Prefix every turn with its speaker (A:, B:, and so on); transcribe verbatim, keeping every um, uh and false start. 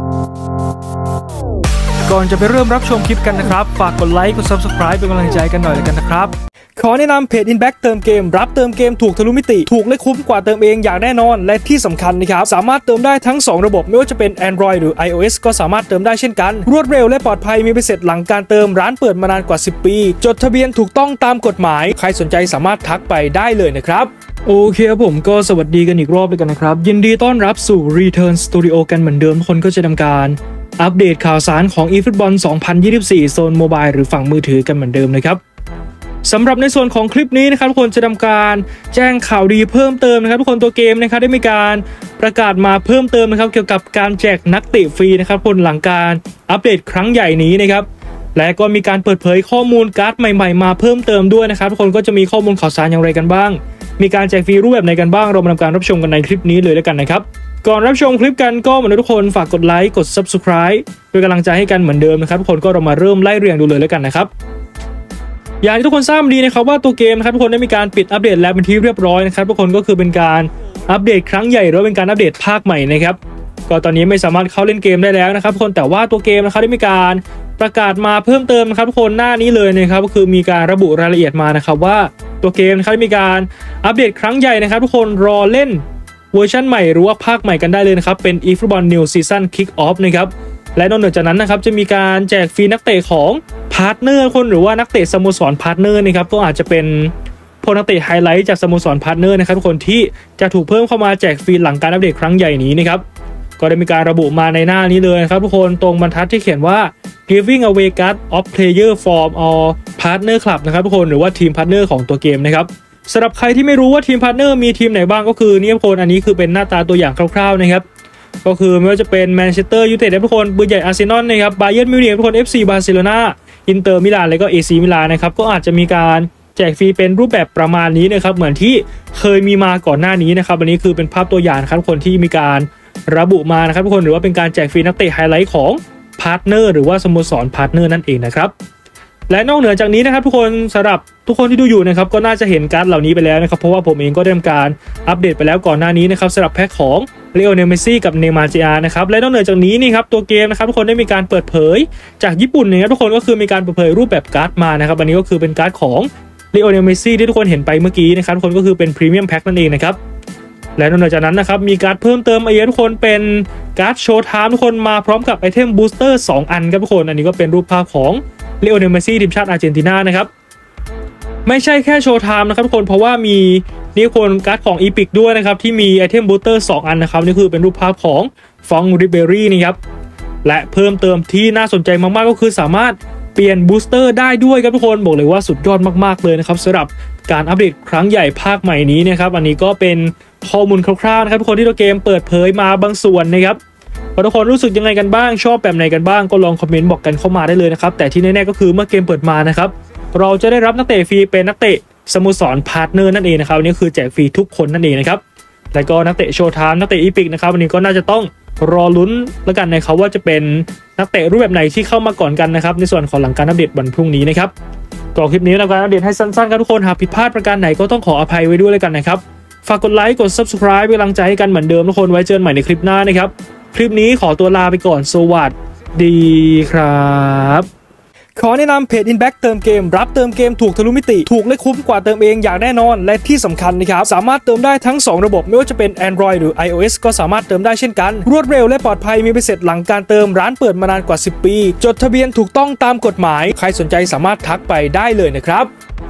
A: ก่อนจะไปเริ่มรับชมคลิปกันนะครับฝากกดไลค์กด ซับสไครบ์ เป็นกำลังใจกันหน่อยเลยกันนะครับขอแนะนำเพจ Inback เติมเกมรับเติมเกมถูกทะลุมิติถูกและคุ้มกว่าเติมเองอย่างแน่นอนและที่สำคัญนะครับสามารถเติมได้ทั้งสองระบบไม่ว่าจะเป็น Android หรือ iOS ก็สามารถเติมได้เช่นกันรวดเร็วและปลอดภัยมีใบเสร็จหลังการเติมร้านเปิดมานานกว่าสิบปีจดทะเบียนถูกต้องตามกฎหมายใครสนใจสามารถทักไปได้เลยนะครับโอเคครับผมก็สวัสดีกันอีกรอบเลยกันนะครับยินดีต้อนรับสู่ Return Studio กันเหมือนเดิมทุกคนก็จะทำการอัปเดตข่าวสารของ eFootball สองพันยี่สิบสี่ โซนโมบายหรือฝั่งมือถือกันเหมือนเดิมนะครับสำหรับในส่วนของคลิปนี้นะครับทุกคนจะทำการแจ้งข่าวดีเพิ่มเติมนะครับทุกคนตัวเกมนะครับได้มีการประกาศมาเพิ่มเติมนะครับเกี่ยวกับการแจกนักเตะฟรีนะครับคนหลังการอัปเดตครั้งใหญ่นี้นะครับและก็มีการเปิดเผยข้อมูลการ์ดใหม่ๆมาเพิ่มเติมด้วยนะครับทุกคนก็จะมีข้อมูลข่าวสารอย่างไรกันบ้างมีการแจกฟรีรูปแบบไหนกันบ้างเรามาทำการรับชมกันในคลิปนี้เลยแล้วกันนะครับก่อนรับชมคลิปกันก็เหมือนทุกคนฝากกดไลค์กด ซับสไครบ์ เป็นกำลังใจให้กันเหมือนเดิมนะครับทุกคนก็เรามาเริ่มไล่เรียงดูเลยแล้วกันนะครับอย่างที่ทุกคนทราบดีนะครับว่าตัวเกมนะครับทุกคนได้มีการปิดอัปเดตแล้วเป็นที่เรียบร้อยนะครับทุกคนก็คือเป็นการอัปเดตครั้งใหญ่หรือเป็นการอัปเดตภาคใหม่นะครับก็ตอนนี้ไม่สามารถเข้าเล่นเกมได้แล้วนะครับทุกคนแต่ว่าตัวเกมนะครับได้มีการประกาศมาเพิ่มเติมนะครับทุกคนหน้านี้เลยนะครับก็คือมีการระบุรายละเอียดมานะครับว่าตัวเกมนะครับได้มีการอัปเดตครั้งใหญ่นะครับทุกคนรอเล่นเวอร์ชันใหม่หรือว่าภาคใหม่กันได้เลยนะครับเป็น eFootball New Season Kick Off นะครับและนอกจากนั้นนะครับจะมีการแจกฟรีนักเตะของพาร์ทเนอร์คนหรือว่านักเตะสโมสรพาร์ทเนอร์นะครับก็อาจจะเป็นพวกนักเตะไฮไลท์จากสโมสรพาร์ทเนอร์นะครับทุกคนที่จะถูกเพิ่มเข้ามาแจกฟรีหลังการอัปเดตครั้งใหญ่นี้นะครับก็ได้มีการระบุมาในหน้านี้เลยนะครับทุกคนตรงบรรทัดที่เขียนว่า giving away card of player from all partner club นะครับทุกคนหรือว่าทีมพาร์ทเนอร์ของตัวเกมนะครับสำหรับใครที่ไม่รู้ว่าทีมพาร์ทเนอร์มีทีมไหนบ้างก็คือนี่ทุกคนอันนี้คือเป็นหน้าตาตัวอย่างคร่าวๆนะครับก็คือไม่ว่าจะเป็นแมนเชสเตอร์ยูไนเต็ดทุกคนปืนใหญ่อาร์เซนอลนะครับบาเยิร์นมิวนิกทุกคน เอฟ ซี บาร์เซโลนาอินเตอร์มิลานและก็ เอ ซี มิลานนะครับก็อาจจะมีการแจกฟรีเป็นรูปแบบประมาณนี้นะครับเหมือนที่เคยมีมาก่อนหน้านี้นะครับอันนี้คือเป็นภาพตัวอย่างครับทุกคนที่มีการระบุมานะครับทุกคนหรือว่าเป็นการแจกฟรีนักเตะไฮไลท์ของพาร์ทเนอร์หรือว่าสโมสรพาร์ทเนอร์นั่นเองนะครับและนอกเหนือจากนี้นะครับทุกคนสำหรับทุกคนที่ดูอยู่นะครับก็น่าจะเห็นการ์ดเหล่านี้ไปแล้วนะครับเพราะว่าผมเองก็ได้ทำการอัปเดตไปแล้วก่อนหน้านี้นะครับสำหรับแพ็คของเลโอเนล เมสซี่กับเนย์มาร์ จูเนียร์นะครับและนอกเหนือจากนี้นี่ครับตัวเกมนะครับทุกคนได้มีการเปิดเผยจากญี่ปุ่นนะครับทุกคนก็คือมีการเปิดเผยรูปแบบการ์ดมานะครับอันนี้ก็คือเป็นการ์ดของเลโอเนล เมสซี่ที่ทุกคนเห็นไปเมื่อกี้นะครับทุกคนก็คือเป็นพรีเมียมแพ็คนั่นเองนะครับและนอกจากนั้นนะครับมีการ์ดเพิ่มเติมไอเอทุกคนเป็นการ์ดโชว์ไทม์ทุกคนมาพร้อมกับไอเทมบูสเตอร์สองอันครับทุกคนอันนี้ก็เป็นรูปภาพของเลโอเนล เมสซี่ทีมชาติอาร์เจนตินานะครับไม่ใช่แค่โชว์ไทม์นะครับทุกคนเพราะว่ามีนี่คนการ์ดของอีพิกด้วยนะครับที่มีไอเทมบูสเตอร์สองอันนะครับนี่คือเป็นรูปภาพของฟองริเบรี่นะครับและเพิ่มเติมที่น่าสนใจมากๆก็คือสามารถเปลี่ยนบูสเตอร์ได้ด้วยครับทุกคนบอกเลยว่าสุดยอดมากๆเลยนะครับสำหรับการอัปเดตครั้งใหญ่ภาคใหม่นี้นะครับอันนี้ก็เป็นข้อมูลคร่าวๆนะครับทุกคนที่ตัวเกมเปิดเผยมาบางส่วนนะครับทุกคนรู้สึกยังไงกันบ้างชอบแบบไหนกันบ้างก็ลองคอมเมนต์บอกกันเข้ามาได้เลยนะครับแต่ที่แน่ๆก็คือเมื่อเกมเปิดมานะครับเราจะได้รับนักเตะฟรีเป็นนักเตะสโมสรพาร์ทเนอร์นั่นเองนะครับนี่คือแจกฟรีทุกคนนั่นเองนะครับแล้วก็นักเตะโชว์ไทม์นักเตะอีพิกนะครับวันนี้ก็น่าจะต้องรอลุ้นแล้วกันนะครับว่าจะเป็นนักเตะรูปแบบไหนที่เข้ามาก่อนกันนะครับในส่วนของหลังการอัปเดตวันพรุ่งนี้นะครับก็คลิปนี้เราการอัปเดตให้สั้นๆครับทุกคนหากผิดพลาดประการไหนก็ต้องขออภัยไว้ด้วยเลยกันนะครับฝากกดไลค์กด ซับสไครบ์ เป็นกำลังใจให้กันเหมือนเดิมทุกคนไว้เจอกันใหม่ในคลิปหน้านะครับคลิปนี้ขอตัวลาไปก่อนสวัสดีครับขอแนะนำเพจ Inback เติมเกมรับเติมเกมถูกทะลุมิติถูกและคุ้มกว่าเติมเองอย่างแน่นอนและที่สำคัญนะครับสามารถเติมได้ทั้งสองระบบไม่ว่าจะเป็น Android หรือ iOS ก็สามารถเติมได้เช่นกันรวดเร็วและปลอดภัยมีใบเสร็จหลังการเติมร้านเปิดมานานกว่าสิบปีจดทะเบียนถูกต้องตามกฎหมายใครสนใจสามารถทักไปได้เลยนะครับ